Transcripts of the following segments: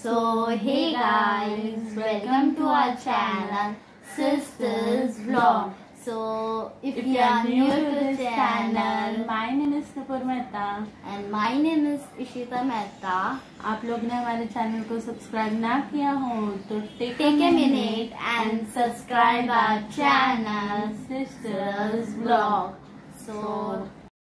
So hey guys, welcome to our channel Sisters Vlog. So if you are new to the channel, my name is Nupur Mehta and my name is Ishita Mehta. आप लोग ने हमारे channel को subscribe ना किया हो तो take a minute and subscribe our channel Sisters Vlog. So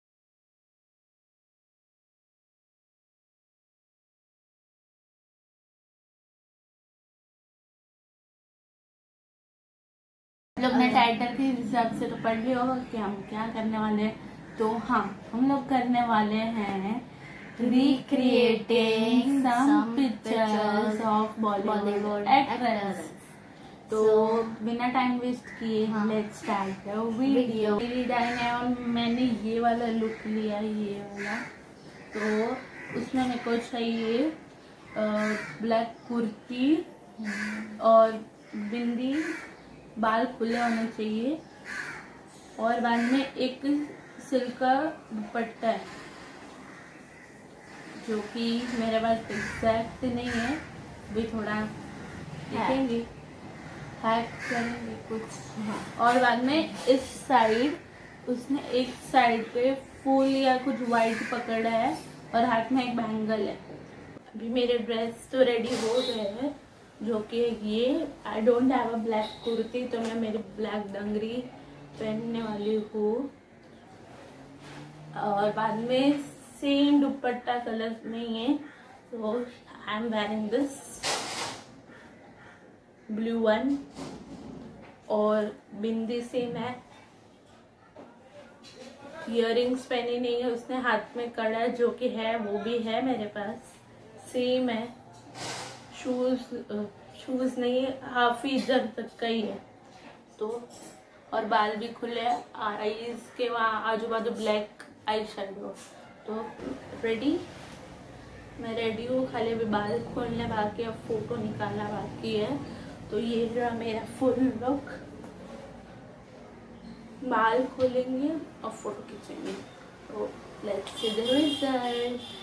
लोग ने टाइटल के हिसाब से तो पढ़ लिया होगा कि हम क्या करने वाले हैं। तो हाँ, हम लोग करने वाले हैं recreating some pictures of Bollywood actress. तो बिना टाइम वेस्ट किए लेट्स स्टार्ट द वीडियो। मेरी डाइन है और मैंने ये वाला लुक लिया, ये वाला। तो उसमें मेरे को चाहिए ब्लैक कुर्ती और बिंदी, बाल खुले होने चाहिए और बाद में एक सिल्क का दुपट्टा है जो कि मेरे पास एग्जैक्ट नहीं है, भी थोड़ा देखेंगे, हैक करेंगे कुछ। और बाद में इस साइड उसने एक साइड पे फूल या कुछ वाइट पकड़ा है और हाथ में एक बैंगल है। अभी मेरे ड्रेस तो रेडी हो गए हैं, जो कि ये I don't have a black kurti, तो मैं मेरी ब्लैक डंगरी पहनने वाली हूँ। और बाद में सेम दुपट्टा कलर में ही है, तो I am wearing this blue one. और बिंदी सेम है, इयररिंग्स पहनी नहीं है उसने, हाथ में कड़ा जो कि है वो भी है मेरे पास, सेम है। शूज नहीं है, हाफ इंच तक का ही है। तो और बाल भी खुले, आईज के वहाँ आजू बाजू ब्लैक आई शेडो। तो रेडी, मैं रेडी हूँ, खाली अभी बाल खोलने बाकी, अब फोटो निकालना बाकी है। तो ये रहा मेरा फुल लुक, बाल खोलेंगे और फोटो खींचेंगे। तो let's see the result.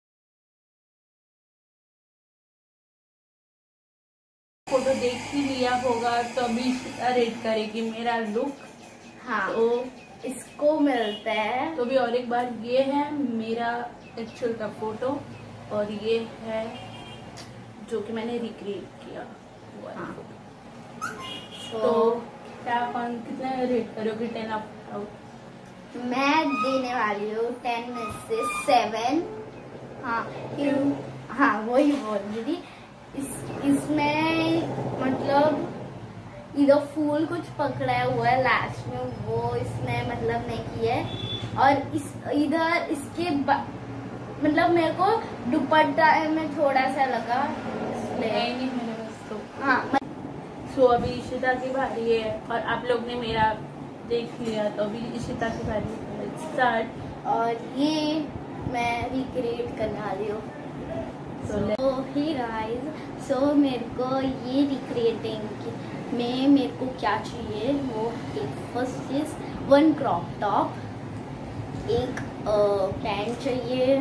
Photo देख ही लिया होगा तो अभी रेट करेगी मेरा लुक। हाँ, तो इसको मिलता है। तो भी और एक बार, ये है मेरा एक्चुअल का फोटो और ये है जो कि मैंने रिक्रिएट किया। हाँ। तो क्या कौन कितना रेट करोगे 10 आउट? मैं देने वाली हूँ 10 में से 7। हाँ क्यों? हाँ वही बोल रही थी। इसमें मतलब इधर फूल कुछ पकड़ा हुआ है लास्ट में, वो इसने मतलब नहीं किया है। और इस इधर इसके मतलब मेरे को दुपट्टा में थोड़ा सा लगा, इसलिए नहीं मेरे पास तो। हाँ। सो अभी इशिता की बारी है और आप लोग ने मेरा देख लिया, तो अभी इशिता की बारी है, स्टार्ट। और ये मैं रिक्रिएट करने वाली हूँ। तो हे गाइस, सो मेरे को ये रिक्रिएटिंग में मेरे को क्या चाहिए, वो एक फर्स्ट चीज 1 क्रॉप टॉप, एक पैंट चाहिए,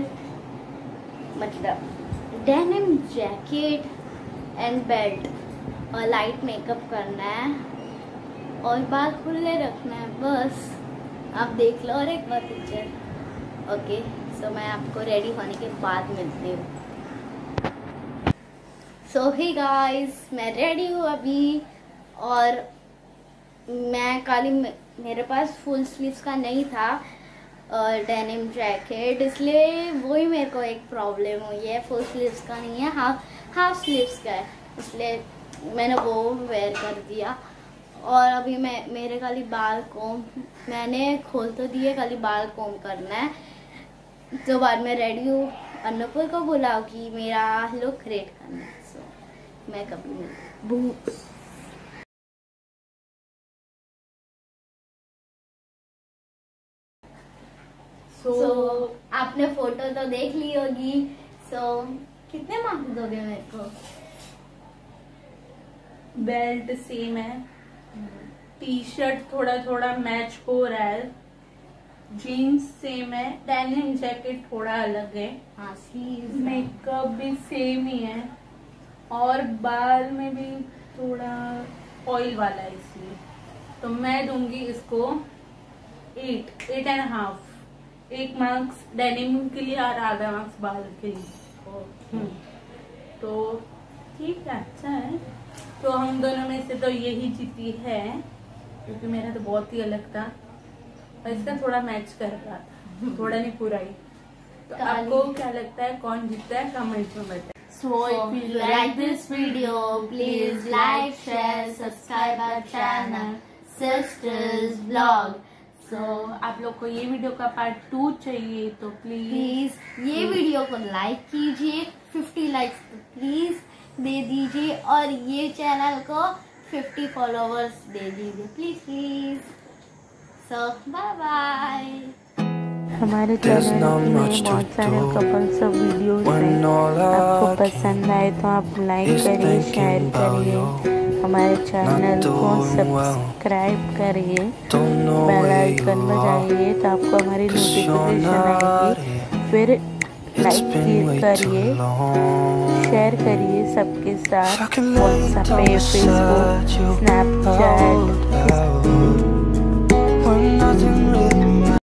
मतलब डेनिम जैकेट एंड बेल्ट, और लाइट मेकअप करना है और बाल खुले रखना है, बस। आप देख लो और एक बार पिक्चर। ओके, सो मैं आपको रेडी होने के बाद मिलती हूँ। सो हे गाइस, मैं रेडी हूँ अभी। और मैं खाली मेरे पास फुल स्लीव्स का नहीं था और डेनिम जैकेट, इसलिए वही मेरे को एक प्रॉब्लम हुई है, फुल स्लीव्स का नहीं है, हाफ स्लीव्स का है, इसलिए मैंने वो वेयर कर दिया। और अभी मेरे खाली बाल कोम मैंने खोल तो दिए, खाली बाल कोम करना है। तो बाद में रेडी हूँ, अन्नपूर को बुलाओ कि मेरा लुक क्रिएट करना है। सो मैं कभी मिलूँ। सो आपने फोटो तो देख ली होगी। सो कितने मार्क्स दोगे मेरे को? बेल्ट सेम है, टी शर्ट थोड़ा थोड़ा मैच हो रहा है, जीन्स सेम है, डेनिम जैकेट थोड़ा अलग है, हाँ, स्लीव्स मेकअप भी सेम ही है, और बाल में भी थोड़ा ऑयल वाला है इसलिए, तो मैं दूंगी इसको 8.5। 1 मार्क्स डेनिम के लिए और आधा मार्क्स बाल के लिए। तो ठीक है, अच्छा है। तो हम दोनों में से तो यही जीती है, क्योंकि मेरा तो बहुत ही अलग था और इसका थोड़ा मैच कर रहा था, थोड़ा नहीं पूरा ही। तो आपको क्या लगता है कौन जीतता है, कमेंट में बताएं। So if you like this video, please like, share, subscribe our channel Sisters Vlog. So आप लोग को ये वीडियो का पार्ट 2 चाहिए तो प्लीज ये वीडियो को लाइक कीजिए, 50 लाइक्स तो प्लीज दे दीजिए, और ये चैनल को 50 फॉलोवर्स दे दीजिए प्लीज। So bye bye. हमारे चैनल में बहुत सारे कपल्स वीडियोस हैं, आपको पसंद आए तो आप लाइक करिए, शेयर करिए, हमारे चैनल को सब्सक्राइब करिए, बेल आइकन बजाइए तो आपको हमारी नोटिफिकेशन आएगी। फिर लाइक करिए, शेयर करिए सबके साथ, व्हाट्सएप पे, फेसबुक, स्नैपचैट।